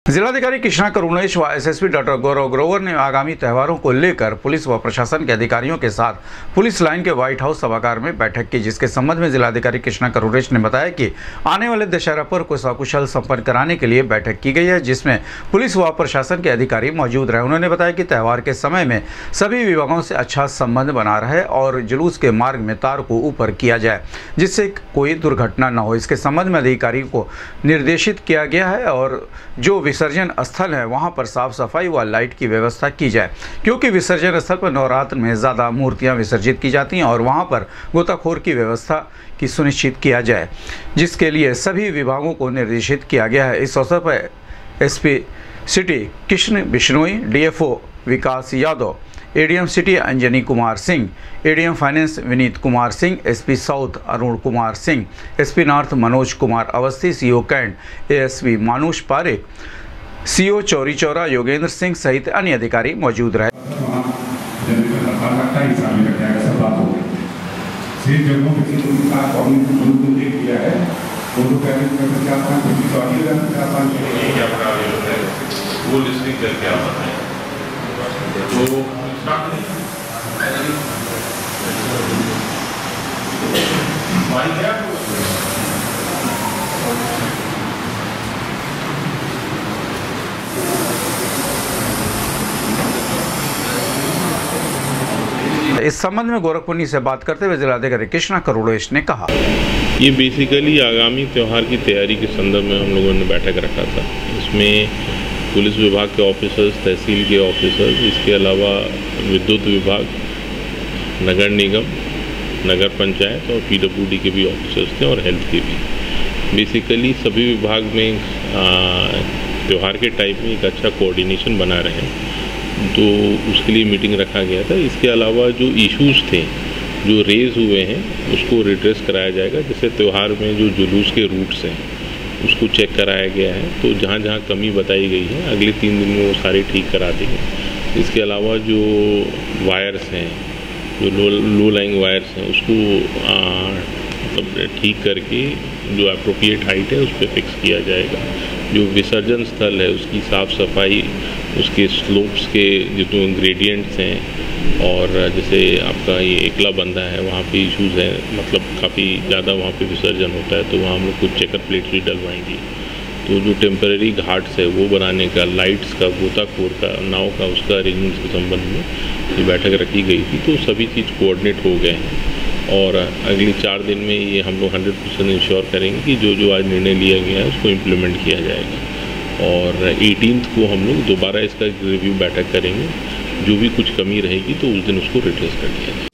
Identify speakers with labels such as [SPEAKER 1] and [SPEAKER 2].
[SPEAKER 1] जिलाधिकारी कृष्णा करुणेश व SSP doctor गौरव ग्रोवर ने आगामी त्योहारों को लेकर पुलिस व प्रशासन के अधिकारियों के साथ पुलिस लाइन के व्हाइट हाउस सभागार में बैठक की, जिसके संबंध में जिलाधिकारी कृष्णा करुणेश ने बताया कि आने वाले दशहरा पर्व को सकुशल संपन्न कराने के लिए बैठक की गई है, जिसमें पुलिस व प्रशासन के अधिकारी मौजूद रहे। उन्होंने बताया कि त्यौहार के समय में सभी विभागों से अच्छा संबंध बना रहे और जुलूस के मार्ग में तार को ऊपर किया जाए, जिससे कोई दुर्घटना न हो। इसके संबंध में अधिकारी को निर्देशित किया गया है और जो विसर्जन स्थल है वहां पर साफ सफाई व लाइट की व्यवस्था की जाए, क्योंकि विसर्जन स्थल पर नवरात्र में ज़्यादा मूर्तियां विसर्जित की जाती हैं और वहां पर गोताखोर की व्यवस्था की सुनिश्चित किया जाए, जिसके लिए सभी विभागों को निर्देशित किया गया है। इस अवसर पर SP city Krishna Bishnoi, DFO Vikas Yadav, ADM city Anjani Kumar Singh, ADM finance Vineet Kumar Singh, SP south Arun Kumar Singh, SP north Manoj Kumar Awasthi, CO cantt ASP Manush Parekh, CO Chauri Chaura Yogendra Singh सहित अन्य अधिकारी मौजूद रहे। इस संबंध में गोरखपुर से बात करते हुए जिलाधिकारी कृष्णा करुणेश ने कहा,
[SPEAKER 2] ये बेसिकली आगामी त्यौहार की तैयारी के संदर्भ में हम लोगों ने बैठक रखा था। इसमें पुलिस विभाग के ऑफिसर्स, तहसील के ऑफिसर्स, इसके अलावा विद्युत विभाग, नगर निगम, नगर पंचायत और पीडब्ल्यूडी के भी ऑफिसर्स थे और हेल्थ के भी। बेसिकली सभी विभाग में त्यौहार के टाइम में एक अच्छा कोऑर्डिनेशन बना रहे, तो उसके लिए मीटिंग रखा गया था। इसके अलावा जो इश्यूज़ थे जो रेज़ हुए हैं उसको रिड्रेस कराया जाएगा। जैसे त्यौहार में जो जुलूस के रूट्स हैं उसको चेक कराया गया है, तो जहाँ जहाँ कमी बताई गई है अगले 3 दिन में वो सारे ठीक करा देंगे। इसके अलावा जो वायर्स हैं, जो लो लाइंग वायर्स हैं, उसको मतलब ठीक करके जो अप्रोप्रिएट हाइट है उस पर फिक्स किया जाएगा। जो विसर्जन स्थल है उसकी साफ़ सफाई, उसके स्लोप्स के जो ग्रेडियंट्स हैं, और जैसे आपका ये एकला बंधा है वहाँ पे इश्यूज़ हैं, मतलब काफ़ी ज़्यादा वहाँ पे विसर्जन होता है, तो वहाँ हम लोग कुछ चेकर प्लेट्स भी डलवाएंगे। तो जो टेम्परेरी घाट्स है वो बनाने का, लाइट्स का, गोताखोर का, नाव का, उसका अरेंजमेंट के संबंध में ये बैठक रखी गई थी। तो सभी चीज़ कोऑर्डिनेट हो गए हैं और अगले 4 दिन में ये हम लोग 100% इंश्योर करेंगे कि जो आज निर्णय लिया गया है उसको इम्प्लीमेंट किया जाएगा। और 18 को हम लोग दोबारा इसका रिव्यू बैठक करेंगे, जो भी कुछ कमी रहेगी तो उस दिन उसको रिड्रेस कर दिया जाएगा।